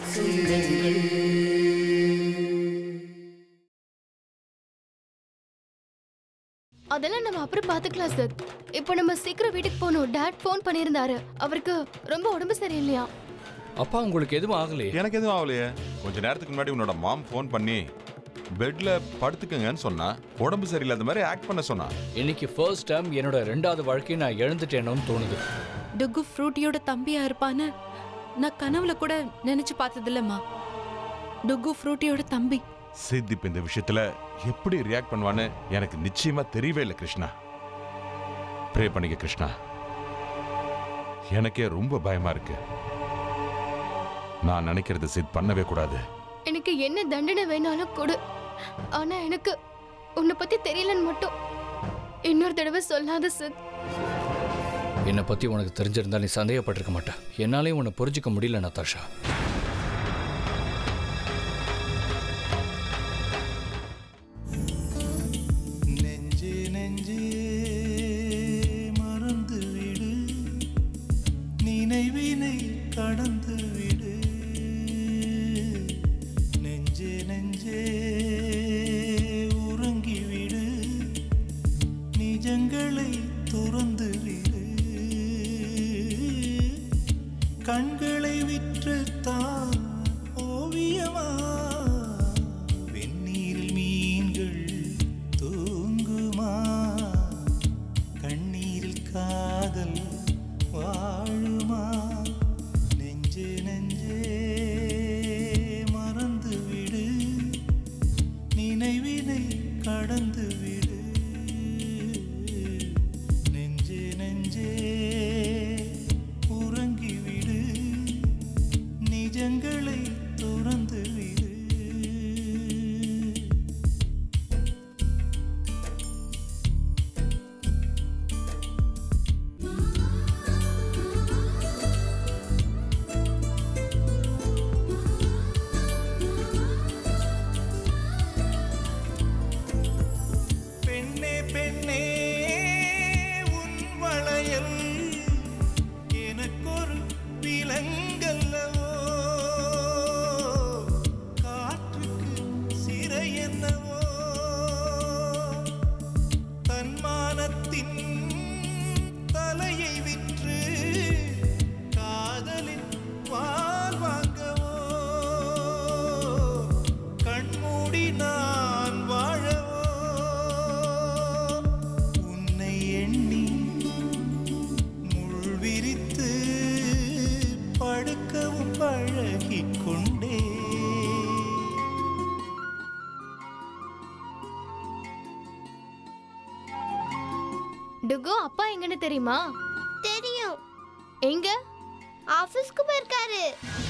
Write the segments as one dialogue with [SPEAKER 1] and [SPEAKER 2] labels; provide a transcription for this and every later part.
[SPEAKER 1] அதெல்லாம் நம்ம அப்புறம் பாத்துக்கலாம் சார். இப்போ நம்ம சீக்கிரம் வீட்டுக்கு போகணும். டாட் ஃபோன் பண்ணியிருந்தாரு. அவருக்கு ரொம்ப உடம்பு சரியில்லையா?
[SPEAKER 2] அப்பா உங்களுக்கு எதுவும் ஆகலையே?
[SPEAKER 3] எனக்கு எதுவும் ஆகலையே. கொஞ்ச நேரத்துக்கு முன்னாடி உன்னோட மாம் ஃபோன் பண்ணி பெட்ல படுத்துக்கங்கன்னு சொன்னா, உடம்பு சரியில்லாத மாதிரி ஆக்ட் பண்ண சொன்னா.
[SPEAKER 2] இன்னைக்கு ஃபர்ஸ்ட் டைம் என்னோட 2வது வாழ்க்கையை நான் இழந்துட்டேனோன்னு தோணுது.
[SPEAKER 4] டுகு ஃப்ரூட்டியோட தம்பியா இருப்பான்னு நான் கனவுல கூட நினைச்சு பார்த்ததில்லம்மா. டுகு ஃப்ரூட்டியோட தம்பி.
[SPEAKER 3] சித் இப்ப இந்த விஷயத்துல எப்படி ரியாக்ட் பண்ணுவான்னு எனக்கு நிச்சயமா தெரியவே இல்லை கிருஷ்ணா. ப்ரே பண்ணிக்க கிருஷ்ணா. எனக்கே ரொம்ப பயமா இருக்கு. நான் நினைக்கிறது சித் பண்ணவே கூடாது.
[SPEAKER 1] எனக்கு என்ன தண்டனை வேணாலும் கொடு. ஆனா எனக்கு உன்னை பத்தி தெரியலன்னு மட்டும் இன்னொரு தடவை சொல்லாத சித்.
[SPEAKER 2] என்னை பத்தி உனக்கு தெரிஞ்சிருந்தா நீ சந்தேகப்பட்டிருக்க மாட்ட. என்னாலையும் உன்னை புரிஞ்சுக்க முடியல நதாஷா.
[SPEAKER 5] கண்களை விற்று தான் ஓவியமா வெந்நீரில் மீன்கள் தூங்குமா கண்ணீரில் காதல் வாழுமா நெஞ்சே நெஞ்சே மறந்து விடு நினைவினை கடந்து விடு நெஞ்சே நெஞ்சே நிஜங்களை துறந்து விடு. பெண்ணே பெண்ணே உன் வளையல் எனக்கொரு விலங்கல்லவோ என்னவோ தன்மானத்தின் தலையை விற்று காதலின் வால் வாங்கவோ கண்மூடி நான் வாழவோ உன்னை எண்ணி முள் விரித்து படுக்கவும் பழகிக் கொண்டே.
[SPEAKER 1] டுகு அப்பா எங்கன்னு தெரியுமா?
[SPEAKER 6] தெரியும்.
[SPEAKER 1] எங்க?
[SPEAKER 6] ஆபீஸ்க்கு போயிருக்காரு.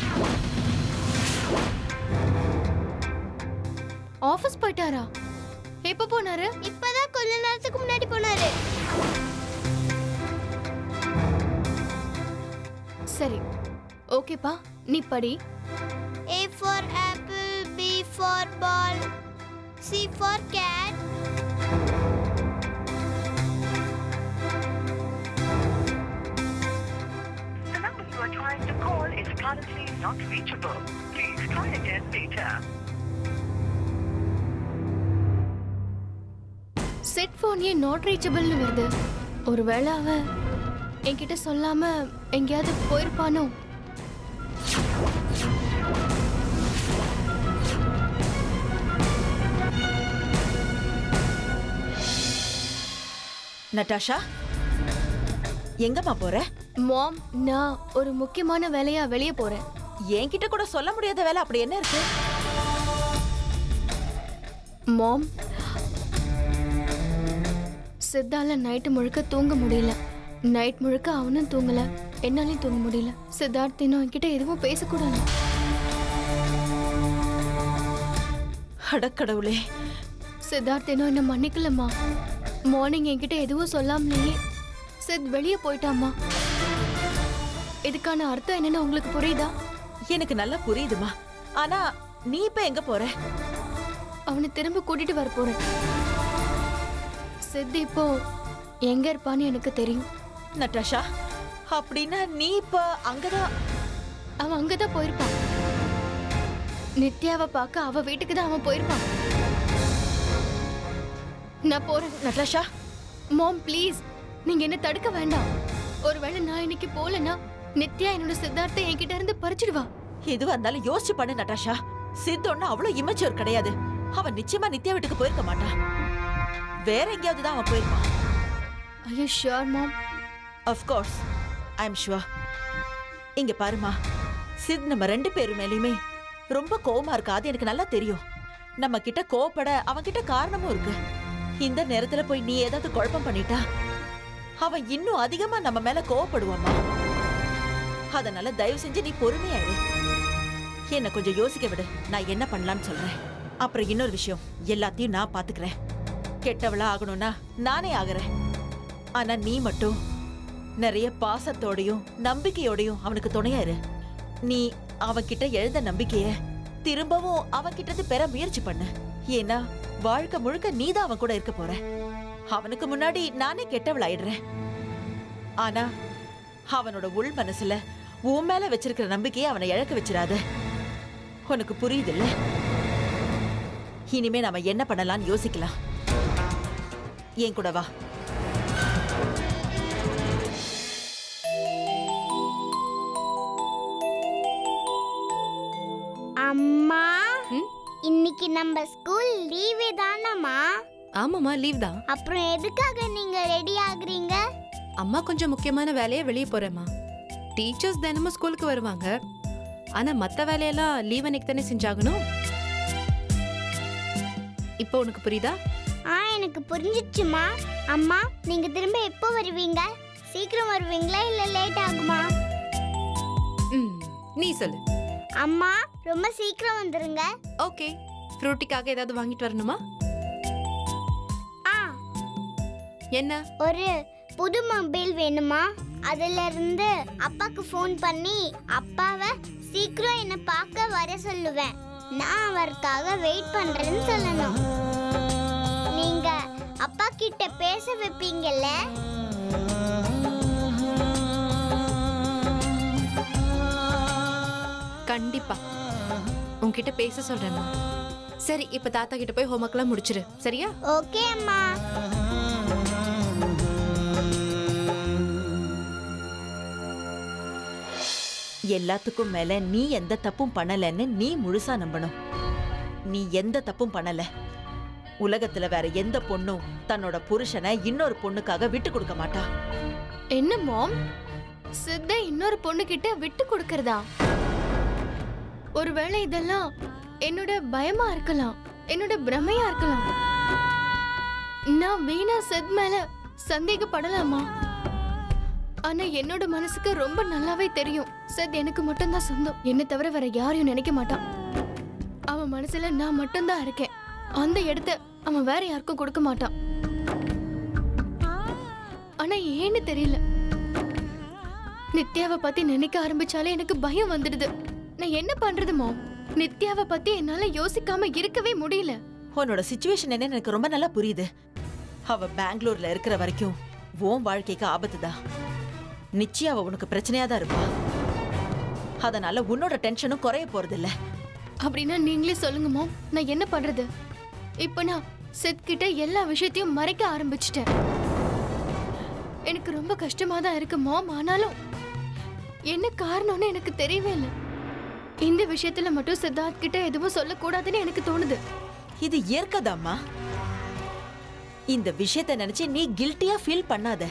[SPEAKER 1] ஆபீஸ் போயிட்டாரா? எப்ப போனாரு?
[SPEAKER 6] இப்பதான் கொஞ்ச நேரத்துக்கு முன்னாடி போனாரு.
[SPEAKER 1] சரி ஓகேப்பா, நீ படி.
[SPEAKER 6] A for apple, B for ball, C for cat.
[SPEAKER 7] Trying to call is currently not reachable. Please try again later.
[SPEAKER 1] Set phone ஏன் நாட் ரீச்சபிள்னு வருது? ஒருவேளை அவன் என்கிட்ட சொல்லாம எங்கேயாவது போயிருப்பானோ?
[SPEAKER 8] நட்டாஷா, எங்கம்மா போற?
[SPEAKER 1] மாம், நான் ஒரு முக்கியமான வேலையா வெளியே போறேன்.
[SPEAKER 8] என்கிட்ட கூட சொல்ல முடியாத வேலை அப்படி என்ன இருக்கு?
[SPEAKER 1] மாம், சித்தால நைட்டு முழுக்க தூங்க முடியல. நைட் முழுக்க அவனும் தூங்கல, என்னாலையும் தூங்க முடியல. சித்தார்த் இன்னும் என்கிட்ட எதுவும் பேசக்கூடாது.
[SPEAKER 8] அடக்கடவுளே.
[SPEAKER 1] சித்தார்த் இன்னும் என்ன மன்னிக்கலம்மா. மார்னிங் என்கிட்ட எதுவும் சொல்லாமலேயே சித் வெளியே போயிட்டாமா. இதுக்கான அர்த்தம் என்னன்னு உங்களுக்கு புரியுதா?
[SPEAKER 8] எனக்கு நல்லா புரியுதுமா. ஆனா நீ இப்ப எங்க போற?
[SPEAKER 1] அவனை திரும்ப கூட்டிட்டு வர போறேன். சித் இப்போ எங்க இருப்பான்னு எனக்கு தெரியும்.
[SPEAKER 8] நட்டாஷா, அப்படின்னா நீ இப்ப அங்கதான்?
[SPEAKER 1] அவன் அங்கதான் போயிருப்பான். நித்யாவை பார்க்க அவ வீட்டுக்கு தான் அவன் போயிருப்பான். நான் போறேன்.
[SPEAKER 8] நட்டாஷா,
[SPEAKER 1] மாம் ப்ளீஸ், நீங்க என்ன தடுக்க வேண்டாம். ஒருவேளை நான் இன்னைக்கு போலனா நித்யா என்னோட சித்தார்த்தை என்கிட்ட இருந்து பறிச்சிடுவா.
[SPEAKER 8] எதுவா இருந்தாலும் யோசிச்சு பண்ணு நட்டாஷா. சித் ஒன்னும் அவ்வளவு இமச்சூர் கிடையாது. அவன் நிச்சயமா நித்யா வீட்டுக்கு போயிருக்க மாட்டான். வேற எங்கேயாவது தான் அவன் போயிருப்பான்.
[SPEAKER 1] Are you sure, Mom?
[SPEAKER 8] Of course, I'm sure. இங்க பாருமா, சித் நம்ம 2 பேரு மேலயுமே ரொம்ப கோவமா இருக்காது, எனக்கு நல்லா தெரியும். நம்ம கிட்ட கோவப்பட அவன் கிட்ட காரணமும் இருக்கு. இந்த நேரத்துல போய் நீ ஏதாவது குழப்பம் பண்ணிட்டா அவன் இன்னும் அதிகமா நம்ம மேல கோவப்படுவாமா. அதனால தயவு செஞ்சு நீ பொறுமையா இரு. என்ன கொஞ்சம் யோசிக்க விடு, நான் என்ன பண்ணலாம்னு சொல்றேன். அப்புறம் இன்னொரு விஷயம், எல்லாத்தையும் நான் பாத்துக்கிறேன். கெட்டவளா ஆகணும்னா நானே ஆகுறேன். ஆனா நீ மட்டும் நிறைய பாசத்தோடையும் நம்பிக்கையோடையும் அவனுக்கு துணையா இரு. நீ அவன்கிட்ட எழுந்த நம்பிக்கைய திரும்பவும் அவன்கிட்ட இருந்து பெற முயற்சி பண்ணு. ஏன்னா வாழ்க்கை முழுக்க நீதான் அவன் கூட இருக்க போற. அவனுக்கு முன்னாடி நானே கெட்டவள் ஆயிடுறேன். ஆனா அவனோட உள் மனசுல உன் மேல வச்சிருக்கிற நம்பிக்கையை அவனை இழக்க வச்சிடாத. உனக்கு புரியுது இல்ல? இனிமே நாம என்ன பண்ணலாம்னு யோசிக்கலாம். ஏன் கூட வா.
[SPEAKER 6] அம்மா, இன்னைக்கு நம்ம ஸ்கூல் லீவே தானம்மா?
[SPEAKER 4] ஆமாம்மா, லீவ் தான்.
[SPEAKER 6] அப்புறம் எதுக்காக நீங்க ரெடி ஆகுறீங்க?
[SPEAKER 4] அம்மா கொஞ்சம் முக்கியமான வேலையை வெளியே போறேம்மா. டீச்சர்ஸ் தினமும் ஸ்கூலுக்கு வருவாங்க. ஆனா மத்த வேலையெல்லாம் லீவ் அன்னைக்கு தானே செஞ்சாகணும். இப்போ உனக்கு புரியுதா?
[SPEAKER 6] எனக்கு புரிஞ்சிடுச்சுமா. அம்மா, நீங்க திரும்ப எப்போ வருவீங்க? சீக்கிரம் வருவீங்களா இல்ல லேட் ஆகுமா?
[SPEAKER 4] நீ சொல்லு.
[SPEAKER 6] அம்மா, ரொம்ப சீக்கிரம் வந்துருங்க.
[SPEAKER 4] ஓகே. ஃப்ரூட்டிக்காக ஏதாவது வாங்கிட்டு வரணுமா? என்ன?
[SPEAKER 6] ஒரு புது மொபைல் வேணுமா? அதுல இருந்து அப்பாக்கு ஃபோன் பண்ணி அப்பாவை சீக்கிரம் என்ன பார்க்க வர சொல்லுவேன். நான் அவருக்காக வெயிட் பண்றேன்னு சொல்லணும். நீங்க அப்பா கிட்ட பேச வைப்பீங்கல்ல?
[SPEAKER 4] கண்டிப்பா உன்கிட்ட பேச சொல்றேம்மா. சரி, இப்ப தாத்தா கிட்ட போய் ஹோம்வொர்க்லாம் முடிச்சிரு. சரியா?
[SPEAKER 6] ஓகே அம்மா.
[SPEAKER 8] எல்லாத்துக்கும் மேல நீ எந்த தப்பும் பண்ணலன்னு நீ முழுசா நம்பணும். நீ எந்த தப்பும் பண்ணல. உலகத்துல வேற எந்த பொண்ணும் தன்னோட புருஷனை இன்னொரு பொண்ணுக்காக விட்டு கொடுக்க மாட்டா.
[SPEAKER 1] என்ன மாம், சித்த இன்னொரு பொண்ணு கிட்ட விட்டு கொடுக்கறதா? ஒருவேளை இதெல்லாம் என்னோட பயமா இருக்கலாம், என்னோட பிரமையா இருக்கலாம். நான் வீணா சித் மேல சந்தேகப்படலாமா? ஆனா என்னோட மனசுக்கு ரொம்ப நல்லாவே தெரியும், சித் எனக்கு மட்டும்தான் சொந்தம். என்ன தவிர வேற யாரையும் நினைக்க மாட்டான். அவன் மனசுல நான் மட்டும்தான் இருக்கேன். அந்த இடத்த அவன் வேற யாருக்கும் கொடுக்க மாட்டான். ஆனா ஏன்னு தெரியல, நித்யாவை பத்தி நினைக்க ஆரம்பிச்சாலே எனக்கு பயம் வந்துடுது. நான் என்ன பண்றது மாம்? நித்யாவை பத்தி என்னால யோசிக்காம இருக்கவே முடியல.
[SPEAKER 8] உன்னோட சிச்சுவேஷன் என்ன எனக்கு ரொம்ப நல்லா புரியுது. அவ பெங்களூர்ல இருக்கிற வரைக்கும் உன் வாழ்க்கைக்கு ஆபத்துதான். நிச்சயம் அவ உனக்கு பிரச்சனையா தான் இருப்பா. அதனால உன்னோட டென்ஷனும் குறைய போறது இல்ல.
[SPEAKER 1] அப்படின்னா நீங்களே சொல்லுங்க மாம், நான் என்ன பண்றது? இப்ப நான் சித் கிட்ட எல்லா விஷயத்தையும் மறைக்க ஆரம்பிச்சிட்டேன். எனக்கு ரொம்ப கஷ்டமா தான் இருக்கு மாம். ஆனாலும் என்ன காரணம்னு எனக்கு தெரியவே இல்லை. இந்த விஷயத்துல மட்டும் சித்தார்த் கிட்ட எதுவும் சொல்லக்கூடாதுன்னு எனக்கு தோணுது.
[SPEAKER 8] இது இயற்கைதாம்மா. இந்த விஷயத்தை நினைச்சு நீ கில்ட்டியா ஃபீல் பண்ணாத.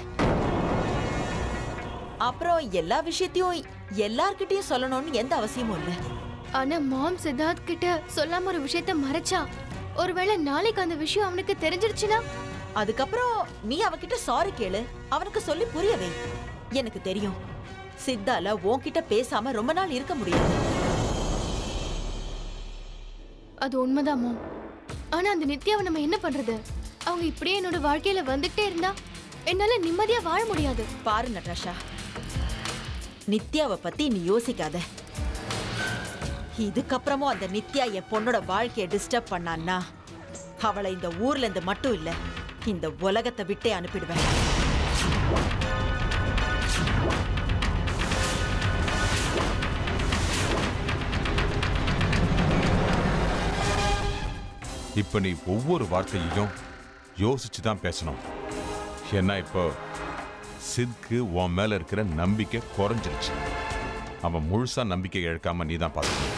[SPEAKER 8] அப்புறம் எல்லா விஷயத்தையும் எல்லார்கிட்டயும் சொல்லணும்னு எந்த அவசியமும் இல்ல.
[SPEAKER 1] ஆனா மாம் சித்தார்த் கிட்ட சொல்லாம ஒரு விஷயத்த மறைச்சா, ஒருவேளை நாளைக்கு அந்த விஷயம் அவனுக்கு தெரிஞ்சிருச்சுன்னா?
[SPEAKER 8] அதுக்கப்புறம் நீ அவகிட்ட சாரி கேளு, அவனுக்கு சொல்லி புரியவே. எனக்கு தெரியும், சித்தால உன்கிட்ட பேசாம ரொம்ப நாள் இருக்க முடியாது.
[SPEAKER 1] அது உண்மைதான் மாம். ஆனா அந்த நித்யாவை நம்ம என்ன பண்றது? அவங்க இப்படியே என்னோட வாழ்க்கையில வந்துட்டே இருந்தா என்னால நிம்மதியா வாழ முடியாது.
[SPEAKER 8] பாரு நட்டாஷா, நித்யாவை பத்தி நீ யோசிக்காத. இதுக்கப்புறமும் அந்த நித்யா என் பொண்ணோட வாழ்க்கையை டிஸ்டர்ப் பண்ணான்னா அவளை இந்த ஊர்ல இருந்து மட்டும் இல்ல, இந்த உலகத்தை விட்டே அனுப்பிடுவேன்.
[SPEAKER 3] இப்ப நீ ஒவ்வொரு வார்த்தையையும் யோசிச்சு தான் பேசணும். ஏன்னா இப்போ சித்க்கு உன் மேல இருக்கிற நம்பிக்கை குறைஞ்சிருச்சு. அவன் முழுசா நம்பிக்கை இழக்காம நீ தான் பார்க்கணும்.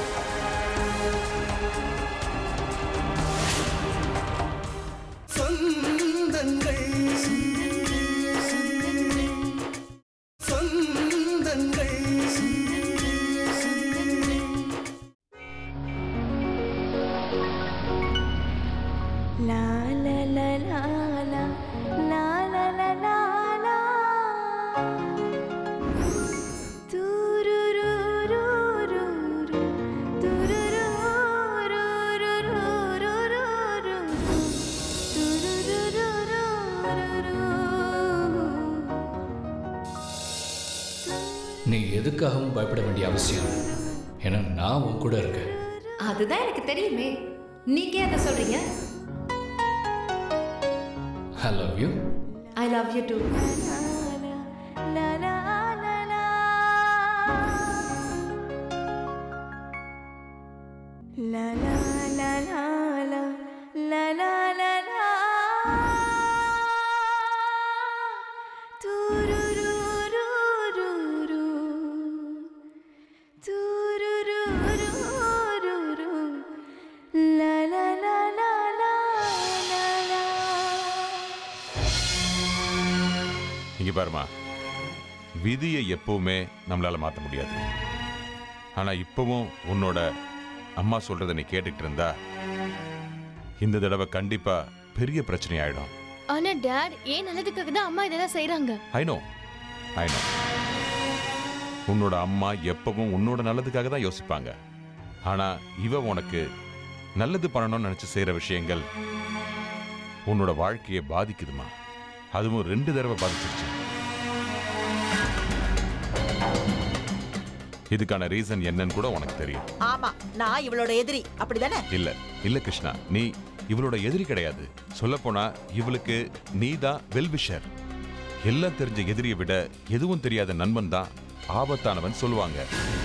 [SPEAKER 2] நீ எதுக்காகவும் பயப்பட வேண்டிய அவசியம், ஏன்னா நான் உன் கூட இருக்கேன்.
[SPEAKER 9] அதுதான் எனக்கு தெரியுமே, நீங்க என்ன சொல்றீங்க?
[SPEAKER 2] I love you.
[SPEAKER 9] I love you too.
[SPEAKER 3] இங்க பாருமா, விதியை எப்பவுமே நம்மளால மாற்ற முடியாது. ஆனா இப்பவும் உன்னோட அம்மா சொல்றதை நீ கேட்டுக்கிட்டு இருந்தா இந்த தடவை கண்டிப்பா பெரிய பிரச்சனை ஆயிடும்.
[SPEAKER 1] ஆனா டாட், ஏன் நல்லதுக்காக தான் அம்மா இதெல்லாம் செய்றாங்க.
[SPEAKER 3] ஐ நோ உன்னோட அம்மா எப்பவும் உன்னோட நல்லதுக்காக தான் யோசிப்பாங்க. ஆனா இவ உனக்கு நல்லது பண்ணணும்னு நினைச்சு செய்யற விஷயங்கள் உன்னோட வாழ்க்கையை பாதிக்குதுமா. அதுவும் 2 தடவை பாதிச்சிருச்சு. இதுக்கான ரீசன் என்னன்னு கூட உனக்கு தெரியும்.
[SPEAKER 8] ஆமா, நான் இவளோட எதிரி, அப்படிதானே?
[SPEAKER 3] இல்ல கிருஷ்ணா, நீ இவளோட எதிரி கிடையாது. சொல்லப்போனா இவளுக்கு நீ தான் வெல்விஷர். எல்லாம் தெரிஞ்ச எதிரியை விட எதுவும் தெரியாத நண்பன் தான் ஆபத்தானவன் சொல்லுவாங்க.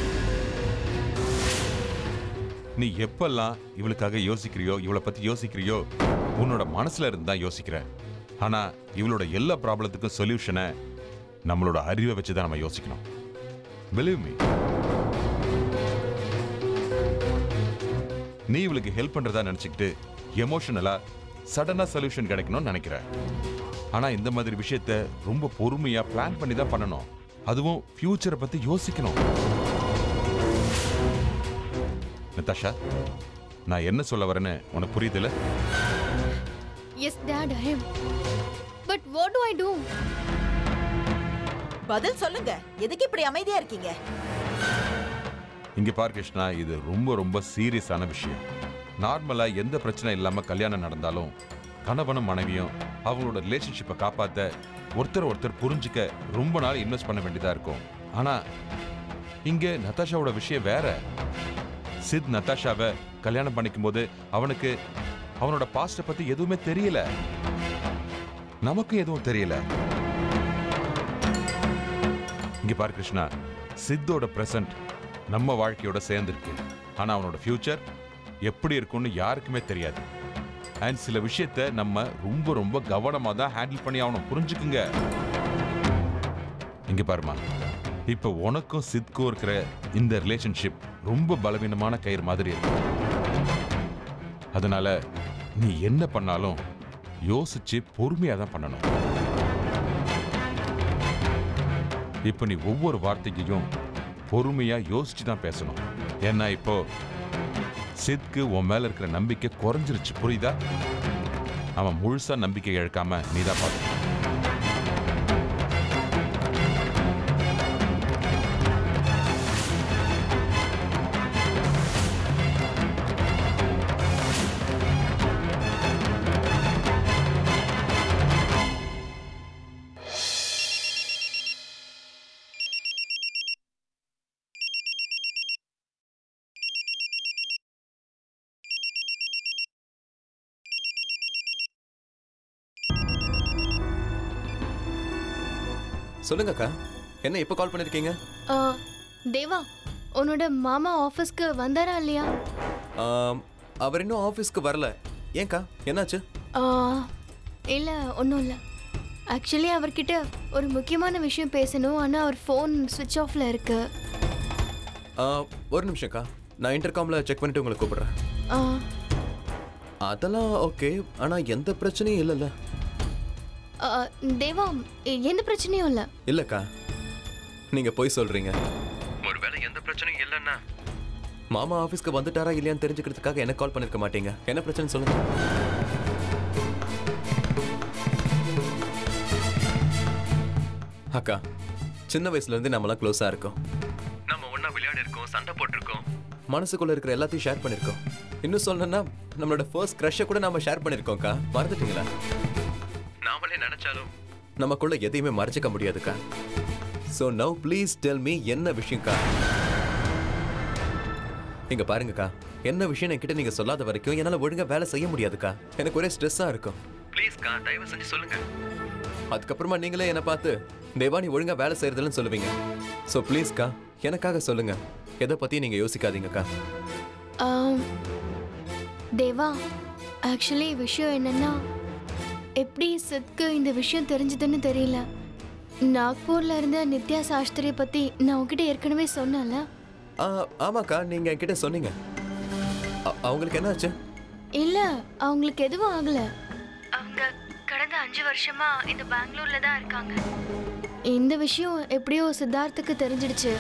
[SPEAKER 3] நீ எப்பெல்லாம் இவளுக்காக யோசிக்கிறியோ, இவளை பத்தி யோசிக்கிறியோ, உன்னோட மனசுல இருந்து தான் யோசிக்கிற. ஆனா இவளோட எல்லா ப்ராப்ளத்துக்கும் சொல்யூஷனை நம்மளோட அறிவை வச்சுதான் நம்ம யோசிக்கணும். Believe me. நீ இவளுக்கு ஹெல்ப் பண்றதா நினைச்சுக்கிட்டு எமோஷனலா சடனா சொல்யூஷன் கிடைக்கணும்னு நினைக்கிற. ஆனா இந்த மாதிரி விஷயத்த ரொம்ப பொறுமையா பிளான் பண்ணி தான் பண்ணணும். அதுவும் ஃபியூச்சரை பத்தி யோசிக்கணும். நதாஷா, நான் என்ன சொல்ல வரேன்னு உனக்கு புரியுதுல?
[SPEAKER 1] Yes dad, I am. But what do I do?
[SPEAKER 8] பதில் சொல்லுங்க. எதுக்கு இப்படி அமைதியா இருக்கீங்க?
[SPEAKER 3] இங்க பார் கிருஷ்ணா, இது ரொம்ப ரொம்ப சீரியஸான விஷயம். நார்மலா எந்த பிரச்சனை இல்லாம கல்யாணம் நடந்தாலும் கணவனும் மனைவியும் அவங்களோட ரிலேஷன்ஷிப்பை காப்பாத்த ஒருத்தர் புரிஞ்சுக்க ரொம்ப நாள் இன்வெஸ்ட் பண்ண வேண்டியதா இருக்கும். ஆனா இங்க நதாஷாவோட விஷயம் வேற. சித் நதாஷாவை கல்யாணம் பண்ணிக்கும் போது அவனுக்கு அவனோட பாஸ்ட பத்தி எதுவுமே தெரியல, நமக்கும் எதுவும் தெரியல. இங்க பாரு கிருஷ்ணா, சித்தோட பிரசன்ட் நம்ம வாழ்க்கையோட சேர்ந்துருக்கு. ஆனா அவனோட ஃபியூச்சர் எப்படி இருக்கும்னு யாருக்குமே தெரியாது. அண்ட் சில விஷயத்த நம்ம ரொம்ப ரொம்ப கவனமா தான் ஹேண்டில் பண்ணி அவனை புரிஞ்சுக்குங்க. இங்க பாருமா, இப்ப உனக்கும் சித்க்கும் இருக்கிற இந்த ரிலேஷன்ஷிப் ரொம்ப பலவீனமான கயிறு மாதிரி இருக்கு. அதனால நீ என்ன பண்ணாலும் யோசிச்சு பொறுமையா தான் பண்ணணும். இப்ப நீ ஒவ்வொரு வார்த்தையையும் பொறுமையா யோசிச்சு தான் பேசணும். ஏன்னா இப்போ சித்க்கு உன் மேல இருக்கிற நம்பிக்கை குறைஞ்சிருச்சு, புரியுதா? அவன் முழுசா நம்பிக்கை இழக்காம நீ தான் பார்க்கணும்.
[SPEAKER 10] சொல்லுங்க அக்கா, என்ன இப்ப கால் பண்ணிருக்கீங்க?
[SPEAKER 1] தேவா, உன்னோட மாமா ஆபீஸ்க்கு வந்தாரா இல்லையா?
[SPEAKER 10] அவர் இன்னும் ஆஃபீஸ்க்கு வரல. ஏன்க்கா, என்னாச்சு?
[SPEAKER 1] இல்லை ஒன்றும் இல்லை. ஆக்சுவலி அவர்கிட்ட ஒரு முக்கியமான விஷயம் பேசணும். ஆனால் அவர் ஃபோன் சுவிட்ச் ஆஃபில் இருக்கு.
[SPEAKER 10] ஒரு நிமிஷம்க்கா, நான் இன்டர்காமில் செக் பண்ணிட்டு உங்களுக்கு கூப்பிடுறேன். அதெல்லாம் ஓகே, ஆனால் எந்த பிரச்சனையும் இல்லைல்ல?
[SPEAKER 1] தேவா, எந்த பிரச்சனையும் இல்லை.
[SPEAKER 10] இல்லைக்கா, நீங்கள் போய் சொல்கிறீங்க. ஒருவேளை எந்த பிரச்சனையும் இல்லைன்னா மாமா ஆஃபீஸ்க்கு வந்துட்டாரா இல்லையான்னு தெரிஞ்சுக்கிறதுக்காக எனக்கு கால் பண்ணிருக்க மாட்டீங்க. என்ன பிரச்சனை சொல்லுங்க. அக்கா, சின்ன வயசுல இருந்து நம்மளாம் க்ளோஸா இருக்கோம். நம்ம ஒண்ணா விளையாடி இருக்கோம், சண்டை போட்டிருக்கோம், மனசுக்குள்ள இருக்கிற எல்லாத்தையும் ஷேர் பண்ணிருக்கோம். இன்னும் சொல்லணும்னா நம்மளோட ஃபர்ஸ்ட் க்ரஷை கூட நாம ஷேர் பண்ணிருக்கோம்க்கா. மறந்துட்டீங்களா? நாமளே நினைச்சாலும் நமக்குள்ள எதையுமே மறைச்சிக்க முடியாதுக்கா. So now please tell me, என்ன விஷயம்க்கா? இங்க பாருங்கக்கா, என்ன விஷயம் என்கிட்ட நீங்க சொல்லாத வரைக்கும் என்னால ஒழுங்கா வேலை செய்ய முடியாதுக்கா. எனக்கு ஒரே ஸ்ட்ரெஸ்ஸா இருக்கும். ப்ளீஸ்க்கா, தயவு செஞ்சு சொல்லுங்க. அதுக்கப்புறமா நீங்களே என்ன பார்த்து தேவா நீ ஒழுங்கா வேலை செய்யறதுன்னு சொல்லுவீங்க. ஸோ ப்ளீஸ்க்கா, எனக்காக சொல்லுங்க. எதை பத்தி நீங்க யோசிக்காதீங்கக்கா.
[SPEAKER 1] தேவா, ஆக்சுவலி விஷயம் என்னன்னா, எப்படி சித்க்கு இந்த விஷயம் தெரிஞ்சதுன்னு தெரியல. நாக்பூர்ல இருந்த நித்யா சாஸ்திரியை பத்தி நான் உங்ககிட்ட ஏற்கனவே சொன்னேன்ல.
[SPEAKER 10] ஆமாக்கா, நீங்க என்கிட்ட சொன்னீங்க. அவங்களுக்கு என்ன ஆச்சு?
[SPEAKER 1] இல்ல, அவங்களுக்கு எதுவும் ஆகல. அவங்க கடந்த 5 வருஷமா இந்த பெங்களூர்ல தான் இருக்காங்க. இந்த விஷயம் எப்படியோ சித்தார்த்துக்கு தெரிஞ்சிடுச்சு.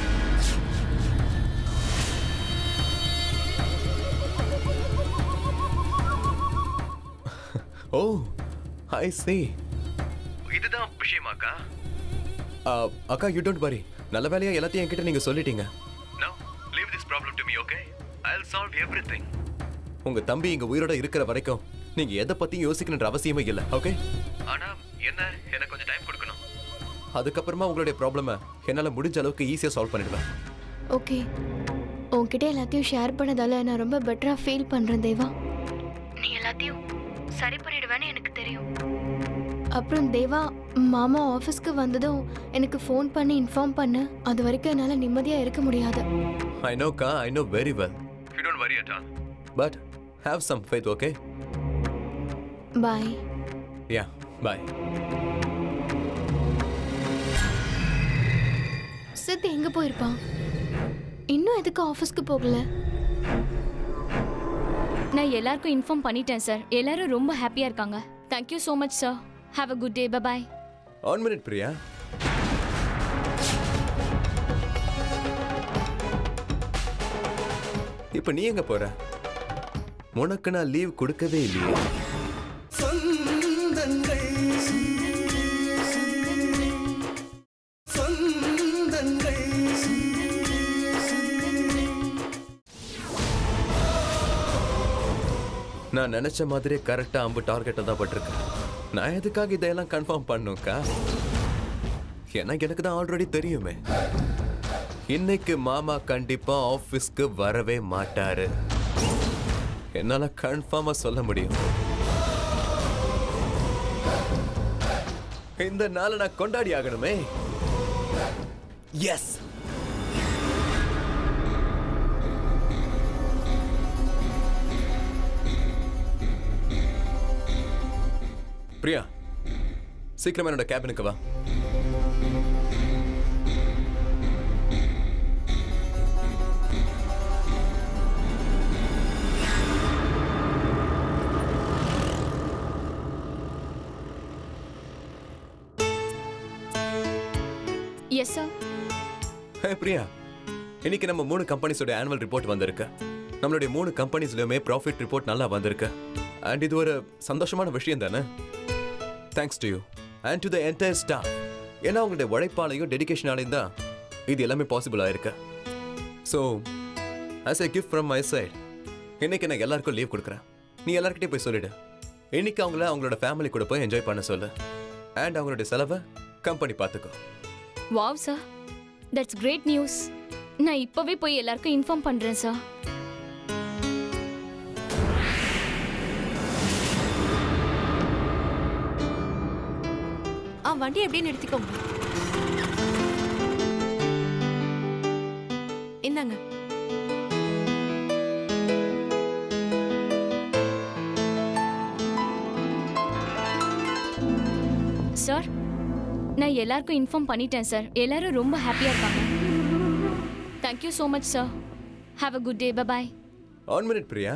[SPEAKER 10] ஓ, ஐ see. இதுதான் விஷயமாக்கா? அக்கா, யூ டோன்ட் வரி. நல்ல வேலையா எல்லாத்தையும் என்கிட்ட நீங்க சொல்லிட்டீங்க. Now leave this problem to me, okay? I'll solve everything. உங்க தம்பி இங்க உயிரோட இருக்கிற வரைக்கும் நீங்க எதை பத்தியும் யோசிக்கணும்ன்ற அவசியமே இல்லை, ஓகே? ஆனா என்ன, எனக்கு கொஞ்சம் டைம் கொடுக்கணும். அதுக்கப்புறமா உங்களுடைய ப்ராப்ளமை என்னால முடிஞ்ச அளவுக்கு ஈஸியா சால்வ் பண்ணிடுவேன்.
[SPEAKER 1] ஓகே, உன்கிட்ட எல்லாத்தையும் ஷேர் பண்ணதால நான் ரொம்ப பெட்டரா ஃபீல் பண்றேன் தேவா. நீ எல்லாத்தையும் சரி பண்ணிடுவேன்னு எனக்கு தெரியும். அப்புறம் தேவா, மாமா ஆஃபீஸ்க்கு வந்ததும் எனக்கு ஃபோன் பண்ணி இன்ஃபார்ம் பண்ணு. அது வரைக்கும் என்னால் நிம்மதியாக இருக்க முடியாது.
[SPEAKER 10] I know, Ka. I know very well. You don't worry at all. But have some faith, okay?
[SPEAKER 1] Bye.
[SPEAKER 10] Yeah, bye.
[SPEAKER 1] Sid எங்கே போயிருப்பான்? இன்னும் எதுக்கு ஆஃபீஸ்க்கு போகல?
[SPEAKER 11] நான் எல்லாருக்கும் இன்ஃபார்ம் பண்ணிட்டேன் சார். எல்லாரும் ரொம்ப ஹாப்பியா இருக்காங்க. Thank you so much sir. Have a good day. Bye bye.
[SPEAKER 10] 1 minute Priya. இப்போ நீ எங்க போற? உனக்கு நான் லீவ் கொடுக்கவே இல்லையே. நான் நினைச்ச மாதிரி கரெக்டா அம்பு டார்கெட்டை தான் பட்டிருக்கேன். நான் எதுக்காக இதெல்லாம் கன்ஃபார்ம் பண்ணுக்கா? எனக்கு தான் ஆல்ரெடி தெரியுமே. இன்னைக்கு மாமா கண்டிப்பா ஆபீஸ்க்கு வரவே மாட்டாரு. என்னால கன்ஃபார்மா சொல்ல முடியும். இந்த நாளை நான் கொண்டாடி ஆகணுமே. எஸ். பிரியா, சீக்கிரமா என்னோட கேபினுக்கு வா.
[SPEAKER 11] Yes sir.
[SPEAKER 10] ஹே பிரியா, இன்னைக்கு நம்ம 3 கம்பெனிஸோட ஆனுவல் ரிப்போர்ட் வந்திருக்கு. நம்மளுடைய 3 கம்பெனிஸ்லயுமே ப்ராஃபிட் ரிப்போர்ட் நல்லா வந்திருக்கு. அண்ட் இது ஒரு சந்தோஷமான விஷயம் தானே? Thanks to you and to the entire staff. ஏன்னா உங்களுடைய உழைப்பாலையும் டெடிகேஷனாலையும் தான் இது எல்லாமே பாசிபிள் ஆயிருக்கு. So as a gift from my side, இன்னைக்கு நான் எல்லாருக்கும் லீவ் கொடுக்குறேன். நீ எல்லாருக்கிட்டே போய் சொல்லிடு. இன்னைக்கு அவங்களோட ஃபேமிலி கூட போய் என்ஜாய் பண்ண சொல்லு. அண்ட் அவங்களுடைய செலவை கம்பெனி பார்த்துக்கோ.
[SPEAKER 11] Wow sir, that's great news. நான் இப்பவே போய் எல்லாருக்கும் இன்ஃபார்ம் பண்றேன் சார்.
[SPEAKER 4] வண்டி எப்படியே நிறுத்திக்கோங்க. இந்தாங்க.
[SPEAKER 11] சார் நான் எல்லாருக்கும் இன்ஃபார்ம் பண்ணிட்டேன் சார் எல்லாரும் ரொம்ப ஹாப்பியாக இருக்காங்க thank you so much sir have a good day bye.
[SPEAKER 10] 1 minute Priya.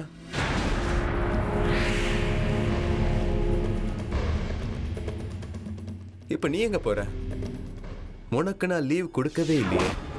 [SPEAKER 10] இப்போ நீ எங்க போற? உனக்கு நான் லீவ் கொடுக்கவே இல்லையே.